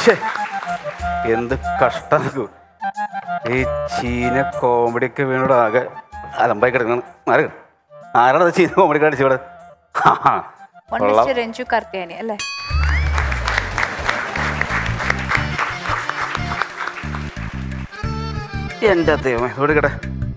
എന്ത് കഷ്ടം. ഈ ചീന കോമഡിയൊക്കെ വീണോട് ആകെ അലമ്പായി കിടക്കണം. ആരാണ് ചീന കോമഡി കാണിച്ചോടെ? രഞ്ജു കാർത്തിയാനി അല്ലേ? എന്റെ ദൈവമേ, ഓടിക്കട്ടെ.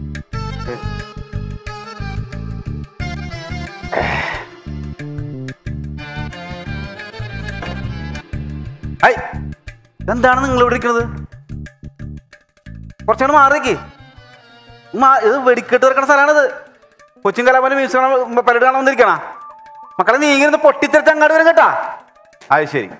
എന്താണ് നിങ്ങൾ ഇവിടെ ഇരിക്കുന്നത്? കുറച്ചാണ് മാറിയേക്ക്. ഇത് വെടിക്കെട്ട് ഇറക്കണ സ്ഥലമാണിത്. കൊച്ചിൻ കലാപന മ്യൂസിയം പരിപാടി കാണാൻ വന്നിരിക്കണ മക്കളെ. നീങ്ങിരുന്ന് പൊട്ടിത്തെറിച്ച് അങ്ങോട്ട് വരും കേട്ടാ. അത് ശരി,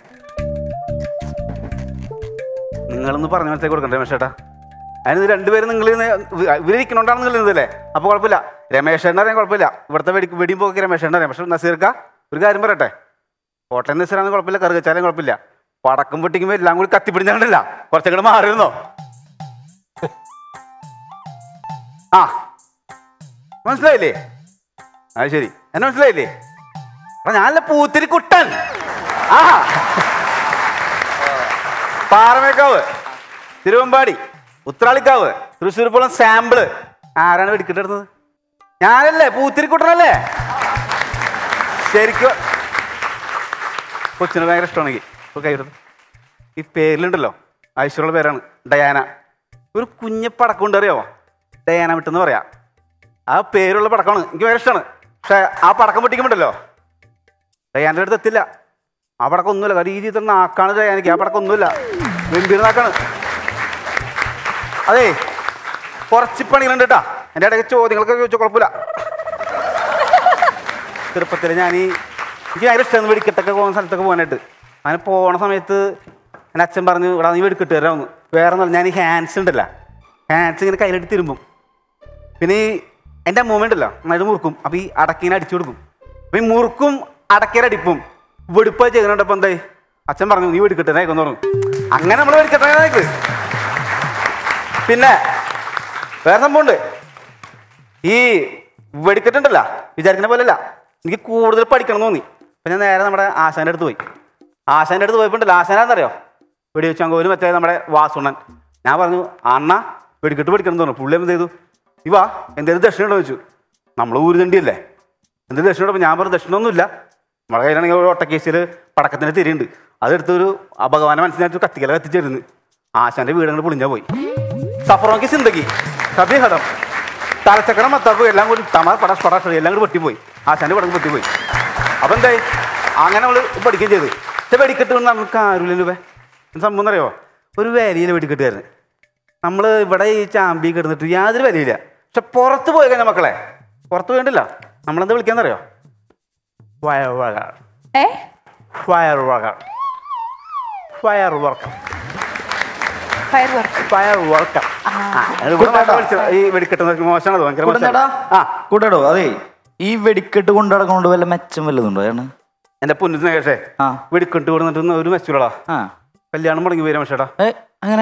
നിങ്ങളൊന്ന് പറഞ്ഞ മനസ്സിലേക്ക് കൊടുക്കണ്ടേ രമേശേട്ടാ? അതിന് രണ്ടുപേരും നിങ്ങൾ ഇവരിക്കണോണ്ടാണ് നിങ്ങൾ ഇരുന്നതല്ലേ? അപ്പോൾ കുഴപ്പമില്ല. രമേശേട്ടൻ അറിയാൻ കുഴപ്പമില്ല. ഇവിടുത്തെ വെടിയും പോക്കി രമേശേട്ടൻ അറിയാം. പക്ഷെ നസീർക്ക ഒരു കാര്യം പറയട്ടെ, കോട്ടയം നസീറാണെന്ന് കുഴപ്പമില്ല, കറി വെച്ചാലും കുഴപ്പമില്ല. പടക്കം പൊട്ടിക്കുമ്പോൾ എല്ലാം കൂടി കത്തിപ്പിടിഞ്ഞാണ്ടല്ല, കുറച്ചങ്ങോട്ട് മാറിയിരുന്നോ? ആ മനസ്സിലായില്ലേ? അത് ശരി, എന്നെ മനസ്സിലായില്ലേ? അപ്പൊ ഞാനല്ല പൂത്തിരി കുട്ടൻ. ആ പാറമേക്കാവ്, തിരുവമ്പാടി, ഉത്രാളിക്കാവ്, തൃശ്ശൂർ പോളം സാമ്പിള്. ആരാണ് വെടിക്കെട്ടിടുന്നത്? ഞാനല്ലേ, പൂത്തിരിക്കുട്ടനല്ലേ? ശരിക്കും കൊച്ചിന് ഭയങ്കര ഇഷ്ടമാണെങ്കിൽ കൈയിടുന്നത്. ഈ പേരിലുണ്ടല്ലോ, ഐശ്വര്യമുള്ള പേരാണ് ഡയാന. ഒരു കുഞ്ഞ് പടക്കം ഉണ്ട്, അറിയാമോ? ഡയാന വിട്ടെന്ന് പറയാം. ആ പേരുള്ള പടക്കമാണ്, എനിക്ക് ഭയങ്കര ഇഷ്ടമാണ്. പക്ഷെ ആ പടക്കം പൊട്ടിക്കുമ്പോണ്ടല്ലോ ഡയാൻ്റെ അടുത്ത് എത്തില്ല. ആ പടക്കം ഒന്നുമില്ല. കാര്യം ഈ രീതിയിൽ നാക്കാണ് ഡയാനയ്ക്ക്. ആ പടക്കം ഒന്നുമില്ല, ഗംഭീര നാക്കാണ്. അതേ കുറച്ച് പണികളുണ്ട് കേട്ടാ. എൻ്റെ ഇടയ്ക്ക് ചോദ്യങ്ങളൊക്കെ ചോദിച്ചാൽ കുഴപ്പമില്ല. ചെറുപ്പത്തിൽ എനിക്ക് ഭയങ്കര ഇഷ്ടമായിരുന്നു വെടിക്കെട്ടൊക്കെ പോകുന്ന സ്ഥലത്തൊക്കെ പോകാനായിട്ട്. അങ്ങനെ പോണ സമയത്ത് എൻ്റെ അച്ഛൻ പറഞ്ഞു, ഇവിടെ നീ വെടിക്കെട്ട് തരാമെന്ന്. വേറെ ഒന്നും, ഞാൻ ഈ ഹാൻഡ്സ് ഉണ്ടല്ലോ, ഹാൻഡ്സ് ഇങ്ങനെ കയ്യിലിട്ട് തിരുമ്പും. പിന്നെ ഈ എൻ്റെ അമ്മൂമ്മ ഉണ്ടല്ലോ, നന്നായിട്ട് മുറുക്കും. അപ്പോൾ ഈ അടക്കീനെ അടിച്ചു കൊടുക്കും. അപ്പോൾ ഈ മുറുക്കും അടക്കേരടിപ്പും വെടിപ്പായി ചെയ്യുന്നുണ്ടപ്പോൾ എന്തായി, അച്ഛൻ പറഞ്ഞു നീ വെടിക്കെട്ടാനായിക്കൊന്ന് പറഞ്ഞു. അങ്ങനെ നമ്മൾ വെടിക്കെട്ടാനായിട്ട്. പിന്നെ വേറെ സംഭവമുണ്ട്. ഈ വെടിക്കെട്ടുണ്ടല്ലോ വിചാരിക്കുന്ന പോലെയല്ല, എനിക്ക് കൂടുതൽ പഠിക്കണം എന്ന് തോന്നി. അപ്പം ഞാൻ നേരെ നമ്മുടെ ആശാൻ്റെ അടുത്ത് പോയി. ആശാൻ്റെ അടുത്ത് പോയപ്പോണ്ടല്ലോ, ആശാനാണെന്നറിയോ? വെടിവെച്ചാങ്കോലും മറ്റേ നമ്മുടെ വാസുണ്ണൻ. ഞാൻ പറഞ്ഞു, അണ്ണ വെടിക്കെട്ട് പഠിക്കണം എന്ന് പറഞ്ഞു. പുള്ളി എന്ത് ചെയ്തു, ഇവാ എന്തെങ്കിലും ദക്ഷിണ ഉണ്ടോ ചോദിച്ചു. നമ്മൾ ഊരുതണ്ടിയല്ലേ, എന്തെങ്കിലും ദക്ഷിണ ഉണ്ടോ? ഞാൻ പറഞ്ഞു ദക്ഷിണൊന്നുമില്ല, നമ്മുടെ കയ്യിലാണെങ്കിൽ ഒരു ഒട്ടക്കേസിൽ പടക്കത്തിൻ്റെ തിരിയുണ്ട്, അതെടുത്തൊരു ഭഗവാനെ മനസ്സിലായിട്ട് കത്തിക്കല കത്തിച്ചിരുന്നു. ആശാൻ്റെ വീടങ്ങൾ പൊളിഞ്ഞാൽ പോയി. സഫറോക്ക് സിന്ദഗി കബിഹടം തലച്ചക്കടം മത്താപ്പ് എല്ലാം കൂടി തമാർ പടാസ് പടാസ് എല്ലാം കൂടി പൊട്ടിപ്പോയി. ആശാൻ്റെ പടക്കം പൊട്ടിപ്പോയി. അപ്പം എന്തായി, അങ്ങനെ നമ്മൾ പഠിക്കുകയും ചെയ്ത്. പക്ഷെ വെടിക്കെട്ട് നമുക്ക് ആരുമില്ലല്ലോ. സംഭവം എന്നറിയോ, ഒരു വിലയില്ല വെടിക്കെട്ടുകാരന്. നമ്മൾ ഇവിടെ ഈ ചാമ്പി കിടന്നിട്ട് യാതൊരു വിലയില്ല. പക്ഷെ പുറത്ത് പോയി കഴിഞ്ഞാൽ മക്കളെ, പുറത്ത് പോയിട്ടില്ല, നമ്മളെന്താ വിളിക്കാന്നറിയോ? Fire worker. Fire worker. Fire worker. Fire worker. ഈ വെടിക്കെട്ട് മോശമാണത്, ഭയങ്കര കൂട്ടോ. അതെ, ഈ വെടിക്കെട്ട് കൊണ്ടു നടക്കൊണ്ട് വല്ല മെച്ചം വല്ലതുണ്ടോ? എന്റെ പൊന്നു കേഷേ, വെടിക്കെട്ട് കൊടുത്തിട്ട് ഒരു മെച്ചൂടാ. കല്യാണം മുടങ്ങി പോയി രമേശേട്ടാ. അങ്ങനെ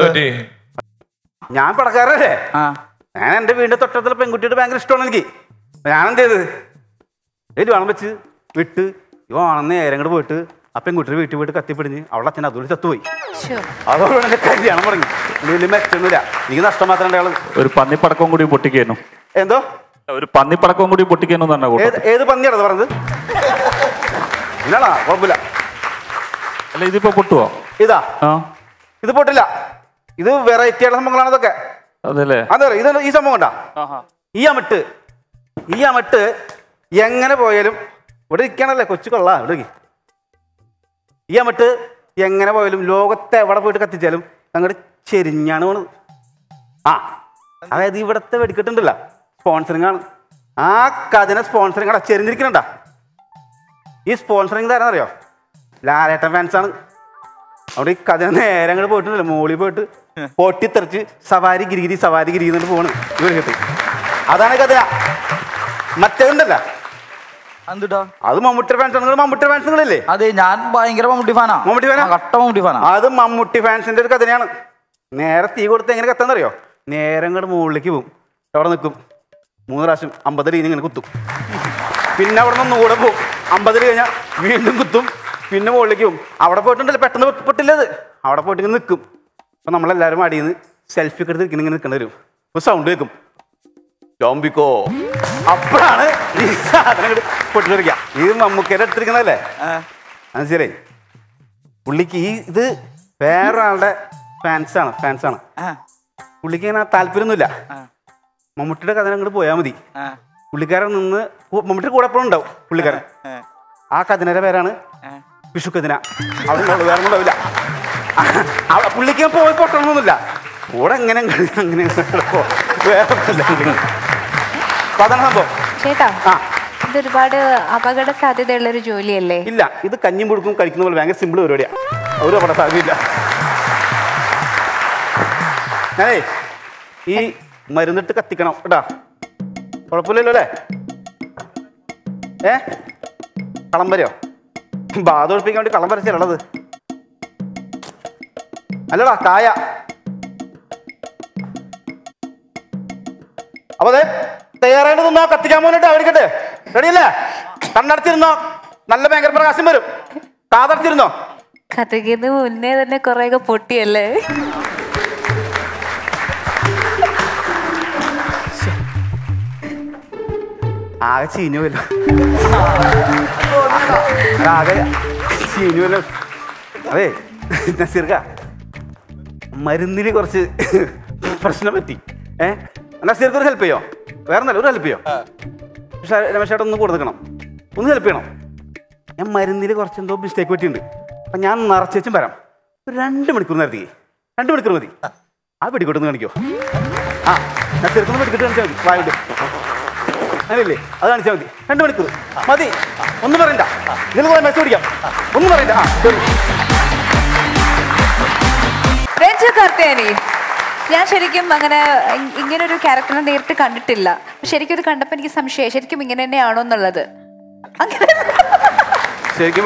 ഞാൻ പടക്കാരല്ലേ, ഞാൻ എൻ്റെ വീടിന്റെ തൊട്ടടുത്തുള്ള പെൺകുട്ടിയുടെ ഭയങ്കര ഇഷ്ടമാണ് എനിക്ക്. ഞാൻ എന്ത് ചെയ്ത്, ഇതിൽ വേണം വെച്ച് വിട്ട് ഇവാണെന്ന് നേരം കൂടെ പോയിട്ട് ആ പെൺകുട്ടിയുടെ വീട്ടിൽ പോയിട്ട് കത്തിപ്പിടിഞ്ഞ് അവളുടെ അച്ഛൻ അതുകൊണ്ട് ചത്തുപോയി. അതോടെ എന്റെ കല്യാണം മുടങ്ങി. വലിയ മെച്ചൊന്നുമില്ല, എനിക്ക് നഷ്ടം മാത്രം ഉണ്ട്. ഒരു പന്നിപ്പടക്കം കൂടി പൊട്ടിക്കാനോ? എന്തോ ഒരു പന്നിപ്പടക്കം കൂടി പൊട്ടിക്കാനോ? ഏത് പന്നിയാണത് പറഞ്ഞത്? ഇല്ലാടാ, കുഴപ്പമില്ല. അല്ല, ഇതിപ്പോ പൊട്ടുവോ? ഇതാ, ഇത് പൊട്ടില്ല. ഇത് വെറൈറ്റി ആയിട്ടുള്ള സംഭവങ്ങളാണ് ഇതൊക്കെ. അതല്ലേ? അതെ, ഇത് ഈ സംഭവം ഉണ്ടാ, ഈ അമട്ട് എങ്ങനെ പോയാലും ഇവിടെ ഇരിക്കണല്ലേ, കൊച്ചു കൊള്ളാം ഇവിടെ. ഈ അമട്ട് എങ്ങനെ പോയാലും ലോകത്തെ എവിടെ പോയിട്ട് കത്തിച്ചാലും അങ്ങോട്ട് ചെരിഞ്ഞാണ് പോണത്. അതായത് ഇവിടുത്തെ വെടിക്കെട്ടുണ്ടല്ല, സ്പോൺസറിങ് ആണ്. ആ കഥനെ സ്പോൺസറിങ് ആണ് ചെരിഞ്ഞിരിക്കണണ്ട. ഈ സ്പോൺസറിങ് തരാന്നറിയോ? ലാലേട്ടൻ ഫാൻസാണ്. അവിടെ ഈ കഥ നേരെ അങ്ങോട്ട് പോയിട്ടുണ്ടല്ലോ, മോളിൽ പോയിട്ട് പൊട്ടിത്തെറിച്ച് സവാരി ഗിരിഗിരി എന്നിട്ട് പോണ് ഈ വെടിക്കെട്ട്. അതാണ് കഥ. മറ്റേതുണ്ടല്ല, അത് മമ്മൂട്ടി ഫാൻസ്. മമ്മൂട്ടി ഫാൻസുകളല്ലേ? അതെ, ഞാൻ ഭയങ്കര മമ്മൂട്ടി ഫാനാ. കട്ട മമ്മൂട്ടി ഫാനാ. അത് മമ്മൂട്ടി ഫാൻസിന്റെ ഒരു കഥയാണ്. നേരെ തീ കൊടുത്ത് എങ്ങനെ കത്താന്നറിയോ? നേരെ അങ്ങോട്ട് മുകളിലേക്ക് പോകും, അവിടെ നിൽക്കും 3 പ്രാവശ്യം 50 ഇങ്ങനെ കുത്തും. പിന്നെ അവിടെ നിന്ന് ഒന്നുകൂടെ പോകും, 50 കഴിഞ്ഞാൽ വീണ്ടും കുത്തും, പിന്നെ മുകളിലേക്ക് പോകും. അവിടെ പോയിട്ടുണ്ടല്ലോ പെട്ടെന്ന് പൊട്ടില്ലത്. അവിടെ പോയിട്ട് ഇങ്ങനെ നിൽക്കും. അപ്പം നമ്മളെല്ലാവരും അടിയിൽ നിന്ന് സെൽഫി ഒക്കെ എടുത്ത് ഇങ്ങനെ നിൽക്കേണ്ടി വരും. ഒരു സൗണ്ട് കേൾക്കും, ജോംബിക്കോ. അപ്പോഴാണ് ഈ സാധനം പൊട്ടിത്തെറിക്കുക. ഇത് മമ്മൂക്കേടെ എടുത്തിരിക്കുന്നതല്ലേ, മനസ്സിലായി? പുള്ളിക്ക് ഇത് വേറൊരാളുടെ ഫാൻസാണ്. പുള്ളിക്ക് ഇങ്ങനെ താല്പര്യമൊന്നുമില്ല. മമ്മൂട്ടിയുടെ കഥ അങ്ങോട്ട് പോയാൽ മതി. പുള്ളിക്കാരൻ നിന്ന് മമ്മൂട്ടിയുടെ കൂടെ എപ്പോഴും ഉണ്ടാവും പുള്ളിക്കാരൻ. ആ കഥനയുടെ പേരാണ് വിഷുക്കതിന. അവിടെ വേറെ ഉണ്ടാവില്ല. പുള്ളിക്ക് പോയി പൊട്ടണമെന്നൊന്നുമില്ല. കൂടെ എങ്ങനെ അങ്ങനെ വേറെ അതാണ് സംഭവം. ചേട്ടാ, ഇത് ഒരുപാട് അപകട സാധ്യതയുള്ള ഒരു ജോലിയല്ലേ? ഇല്ല, ഇത് കഞ്ഞിയും പുഴുക്കും കഴിക്കുന്ന പോലെ ഭയങ്കര സിമ്പിൾ പരിപാടിയാണ്. ഒരു അപകട സാധ്യതയില്ല. ഞാനേ ഈ മരുന്നിട്ട് കത്തിക്കണം കേട്ടാ. കുഴപ്പമില്ലല്ലോ അല്ലേ? കളം വരയോ? ബാധ ഒഴിപ്പിക്കാൻ വേണ്ടി കളം വരച്ചല്ലത് അല്ലടാ, കായ. അപ്പൊ അതെ തയ്യാറായിട്ട് നിന്നോ, കത്തിക്കാൻ പോയിട്ട് അവിടിക്കട്ടെ. റെഡിയല്ലേ? കണ്ണടച്ചിരുന്നോ, നല്ല ഭയങ്കര പ്രകാശം വരും. കാതടച്ചിരുന്നോ. കഥയ്ക്ക് മുന്നേ തന്നെ കൊറേയൊക്കെ പൊട്ടിയല്ലേ? ആകെ ചീഞ്ഞുവല്ലോ, ആകെ ചീഞ്ഞുവല്ലോ. അതെ നസീർക്ക, മരുന്നിന് കുറച്ച് പ്രശ്നം പറ്റി. നസീർക്ക് ഒരു ഹെൽപ്പ് ചെയ്യോ? വേറെ നല്ല ഒരു ഹെൽപ്പ് ചെയ്യോ? പക്ഷെ രമേശേട്ടൻ ഒന്ന് കൂടെ നിൽക്കണം, ഒന്ന് ഹെൽപ്പ് ചെയ്യണം. ഞാൻ മരുന്നിൽ കുറച്ച് എന്തോ മിസ്റ്റേക്ക് പറ്റിയിട്ടുണ്ട്. അപ്പം ഞാൻ നിറച്ചും വരാം. ഒരു 2 മണിക്കൂർ നേരത്തേക്ക്, 2 മണിക്കൂർ മതി. ആ വെടിക്കൊട്ടൊന്ന് കാണിക്കോ? നസീർക്കൊന്ന് വെടിക്കെട്ട് കാണിച്ചാൽ മതി. വായുണ്ട് അങ്ങനെയല്ലേ, അത് കാണിച്ചാൽ മതി. 2 മണിക്കൂർ മതി. ഒന്നും പറയണ്ട, ഇതിന് കുറെ മെസ്സേജ് പിടിക്കാം. ഒന്നും പറയണ്ട. ഞാൻ ശരിക്കും അങ്ങനെ ഇങ്ങനൊരു ക്യാരക്ടറിനെ നേരിട്ട് കണ്ടിട്ടില്ല. ശരിക്കും ഇത് കണ്ടപ്പോൾ എനിക്ക് സംശയം, ശരിക്കും ഇങ്ങനെ തന്നെയാണോ എന്നുള്ളത്. ശരിക്കും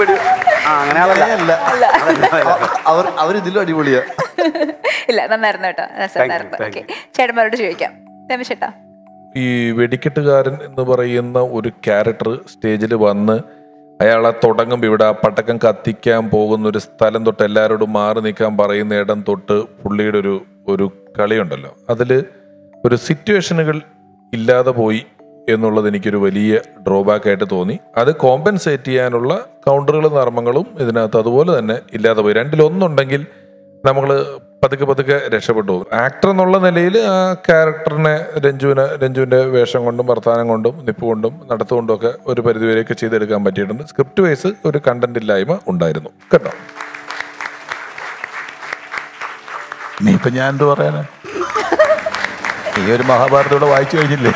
അവരിതിലും അടിപൊളിയാ. ഇല്ല, നന്നായിരുന്നു കേട്ടോ, നന്നായിരുന്നു. ഓക്കെ, ചേട്ടന്മാരോട് ചോദിക്കാം. രമേശേട്ടാ, ഈ വെടിക്കെട്ടുകാരൻ എന്ന് പറയുന്ന ഒരു ക്യാരക്ടർ സ്റ്റേജിൽ വന്ന് അയാളെ തുടങ്ങുമ്പോൾ ഇവിടെ ആ പടക്കം കത്തിക്കാൻ പോകുന്ന ഒരു സ്ഥലം തൊട്ട് എല്ലാവരോടും മാറി നിൽക്കാൻ പറയുന്ന ഇടം തൊട്ട് പുള്ളിയുടെ ഒരു കളിയുണ്ടല്ലോ, അതിൽ ഒരു സിറ്റുവേഷനുകൾ ഇല്ലാതെ പോയി എന്നുള്ളത് എനിക്കൊരു വലിയ ഡ്രോബാക്ക് ആയിട്ട് തോന്നി. അത് കോമ്പൻസേറ്റ് ചെയ്യാനുള്ള കൗണ്ടറുകളും നർമ്മങ്ങളും ഇതിനകത്ത് അതുപോലെ തന്നെ ഇല്ലാതെ പോയി. രണ്ടിലൊന്നുണ്ടെങ്കിൽ നമ്മൾ പതുക്കെ രക്ഷപ്പെട്ടു പോകും. ആക്ടർ എന്നുള്ള നിലയിൽ ആ ക്യാരക്ടറിനെ രഞ്ജുവിൻ്റെ വേഷം കൊണ്ടും വർത്തമാനം കൊണ്ടും നിപ്പ് കൊണ്ടും നടത്തുകൊണ്ടും ഒക്കെ ഒരു പരിധിവരെയൊക്കെ ചെയ്തെടുക്കാൻ പറ്റിയിട്ടുണ്ട്. സ്ക്രിപ്റ്റ് വൈസ് ഒരു കണ്ടന്റ് ഇല്ലായ്മ ഉണ്ടായിരുന്നു കേട്ടോ. ഇനിയിപ്പം ഞാൻ എന്ത് പറയാനാ, ഈ ഒരു മഹാഭാരതം വായിച്ചു കഴിഞ്ഞില്ലേ?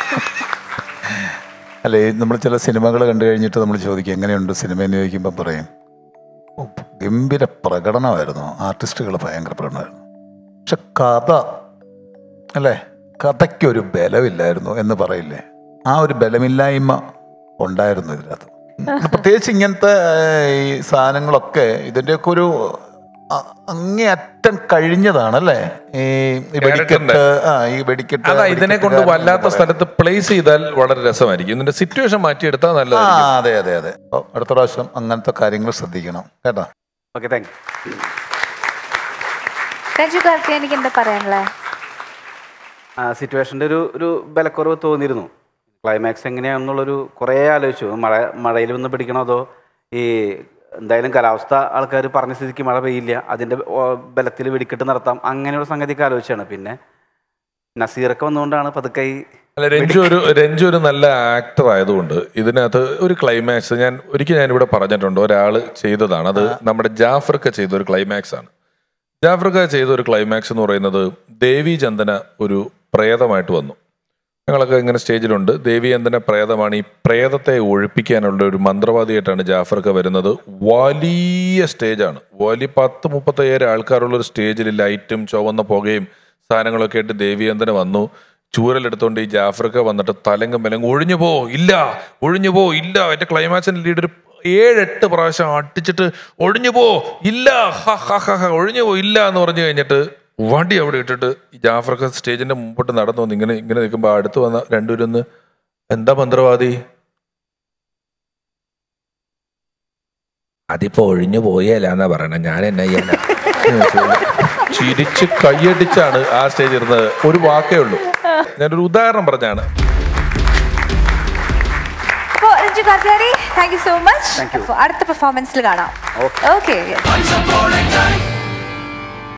അല്ലേ, നമ്മൾ ചില സിനിമകൾ കണ്ടു കഴിഞ്ഞിട്ട് നമ്മൾ ചോദിക്കും എങ്ങനെയുണ്ട് സിനിമ എന്ന് ചോദിക്കുമ്പോൾ പറയും ഗംഭീര പ്രകടനമായിരുന്നു, ആർട്ടിസ്റ്റുകൾ ഭയങ്കര പ്രകടനമായിരുന്നു, പക്ഷെ കഥ അല്ലേ, കഥയ്ക്കൊരു ബലമില്ലായിരുന്നു എന്ന് പറയില്ലേ, ആ ഒരു ബലമില്ലായ്മ ഉണ്ടായിരുന്നു ഇതിനകത്ത്. പ്രത്യേകിച്ച് ഇങ്ങനത്തെ ഈ സാധനങ്ങളൊക്കെ ഇതിൻ്റെയൊക്കെ ഒരു അങ്ങേയറ്റം കഴിഞ്ഞതാണല്ലേ ഈ വെടിക്കെട്ട്. ഈ വെടിക്കെട്ട് ഇതിനെ കൊണ്ട് വല്ലാത്ത സ്ഥലത്ത് പ്ലേസ് ചെയ്താൽ വളരെ രസമായിരിക്കും. ഇതിന്റെ സിറ്റുവേഷൻ മാറ്റിയെടുത്താൽ നല്ലതായിരിക്കും. അതെ അതെ അതെ. അടുത്ത പ്രാവശ്യം അങ്ങനത്തെ കാര്യങ്ങൾ ശ്രദ്ധിക്കണം കേട്ടോ. Okay, thank you. എനിക്ക് എന്താ പറയാനുള്ളത്? സിറ്റുവേഷൻ്റെ ഒരു ബലക്കുറവ് തോന്നിയിരുന്നു. ക്ലൈമാക്സ് എങ്ങനെയാണെന്നുള്ളൊരു കുറേ ആലോചിച്ചു. മഴയിൽ വന്ന് പിടിക്കണോ അതോ ഈ എന്തായാലും കാലാവസ്ഥ ആൾക്കാർ പറഞ്ഞ സ്ഥിതിക്ക് മഴ പെയ്യില്ല, അതിൻ്റെ ബലത്തിൽ വെടിക്കെട്ട് നടത്താം, അങ്ങനെയുള്ള സംഗതിയൊക്കെ ആലോചിച്ചാണ്. പിന്നെ നസീറൊക്കെ വന്നുകൊണ്ടാണ് പതുക്കെ രഞ്ജു ഒരു നല്ല ആക്ടർ ആയതുകൊണ്ട് ഇതിനകത്ത് ഒരു ക്ലൈമാക്സ് ഞാനിവിടെ പറഞ്ഞിട്ടുണ്ട്, ഒരാൾ ചെയ്തതാണ്. അത് നമ്മുടെ ജാഫർക്ക് ചെയ്ത ഒരു ക്ലൈമാക്സ് ആണ്. ജാഫർക്ക് ചെയ്ത ഒരു ക്ലൈമാക്സ് എന്ന് പറയുന്നത് ദേവി ചന്ദന ഒരു പ്രേതമായിട്ട് വന്നു. ഞങ്ങളൊക്കെ ഇങ്ങനെ സ്റ്റേജിലുണ്ട്. ദേവി ചന്ദന പ്രേതമാണ്. ഈ പ്രേതത്തെ ഒഴിപ്പിക്കാനുള്ള ഒരു മന്ത്രവാദിയായിട്ടാണ് ജാഫർക്ക് വരുന്നത്. വലിയ സ്റ്റേജാണ്, വലിയ 10-37 ആൾക്കാരുള്ളൊരു സ്റ്റേജിൽ ലൈറ്റും ചുവന്ന പുകയും സാധനങ്ങളൊക്കെ ആയിട്ട് ദേവി ചന്ദന വന്നു. ചൂരലെടുത്തോണ്ട് ഈ ജാഫർക്ക് വന്നിട്ട് തലങ്കം ഒഴിഞ്ഞു പോ ഇല്ല, ഒഴിഞ്ഞു പോ ഇല്ല. എൻ്റെ ക്ലൈമാക്സിൻ്റെ ലീഡർ 7-8 പ്രാവശ്യം അടിച്ചിട്ട് ഒഴിഞ്ഞു പോ ഇല്ല, ഒഴിഞ്ഞു പോ ഇല്ല എന്ന് പറഞ്ഞു കഴിഞ്ഞിട്ട് വണ്ടി അവിടെ ഇട്ടിട്ട് ഈ ജാഫർക്ക് സ്റ്റേജിന്റെ മുമ്പോട്ട് നടന്നു വന്ന് ഇങ്ങനെ നിൽക്കുമ്പോൾ അടുത്ത് വന്ന രണ്ടുപേരൊന്ന് എന്താ മന്ത്രവാദി, അതിപ്പോ ഒഴിഞ്ഞു പോയല്ലാന്നാ പറയണ, ഞാൻ എന്നാ ചെയ്യാനാ? ചിരിച്ച് കൈയടിച്ചാണ് ആ സ്റ്റേജ് ഇരുന്നത്. ഒരു വാക്കേ ഉള്ളൂ. ഞാനൊരു ഉദാഹരണം പറഞ്ഞാണ്. അപ്പോൾ Ranju Karthiyari, thank you so much. അടുത്ത പെർഫോമൻസിൽ കാണാം. ഓക്കെ.